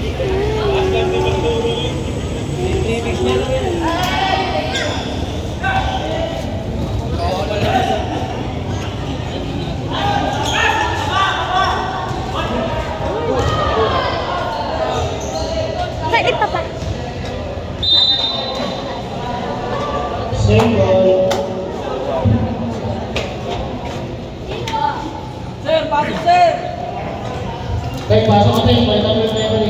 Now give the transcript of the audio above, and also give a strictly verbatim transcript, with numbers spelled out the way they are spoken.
Sir, pasok sir! Tay, pasok ka tayo. Balik kami yung memory.